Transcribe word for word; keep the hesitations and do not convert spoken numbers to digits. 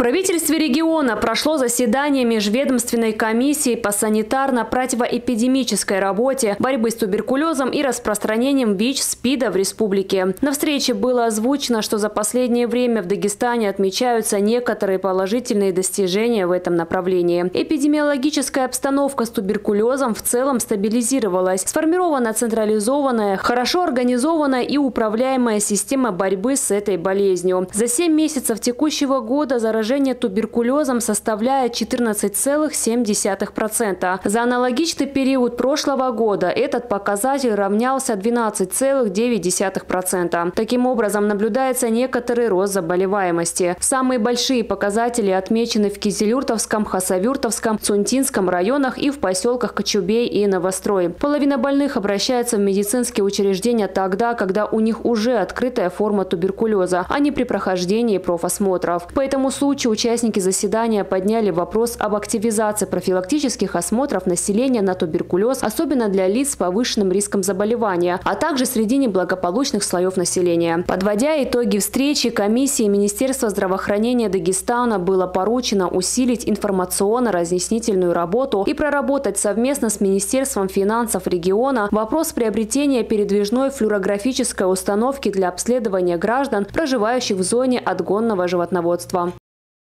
правительстве региона прошло заседание межведомственной комиссии по санитарно-противоэпидемической работе, борьбы с туберкулезом и распространением ВИЧ, СПИДа в республике. На встрече было озвучено, что за последнее время в Дагестане отмечаются некоторые положительные достижения в этом направлении. Эпидемиологическая обстановка с туберкулезом в целом стабилизировалась. Сформирована централизованная, хорошо организованная и управляемая система борьбы с этой болезнью. За семь месяцев текущего года заражение туберкулезом составляет четырнадцать целых семь десятых процента. За аналогичный период прошлого года этот показатель равнялся двенадцати целых девяти десятых процента. Таким образом, наблюдается некоторый рост заболеваемости. Самые большие показатели отмечены в Кизилюртовском, Хасавюртовском, Цунтинском районах и в поселках Кочубей и Новострой. Половина больных обращается в медицинские учреждения тогда, когда у них уже открытая форма туберкулеза, а не при прохождении профосмотров. По этому случаю участники заседания подняли вопрос об активизации профилактических осмотров населения на туберкулез, особенно для лиц с повышенным риском заболевания, а также среди неблагополучных слоев населения. Подводя итоги встречи, комиссии Министерства здравоохранения Дагестана было поручено усилить информационно-разъяснительную работу и проработать совместно с Министерством финансов региона вопрос приобретения передвижной флюорографической установки для обследования граждан, проживающих в зоне отгонного животноводства.